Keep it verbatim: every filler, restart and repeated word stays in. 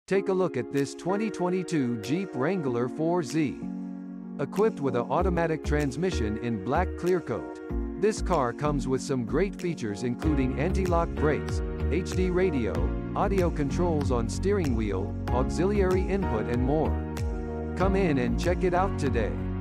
Take a look at this twenty twenty-two Jeep Wrangler four Z. Equipped with an automatic transmission in black clear coat. This car comes with some great features including anti-lock brakes, H D radio, audio controls on steering wheel, auxiliary input and more. Come in and check it out today.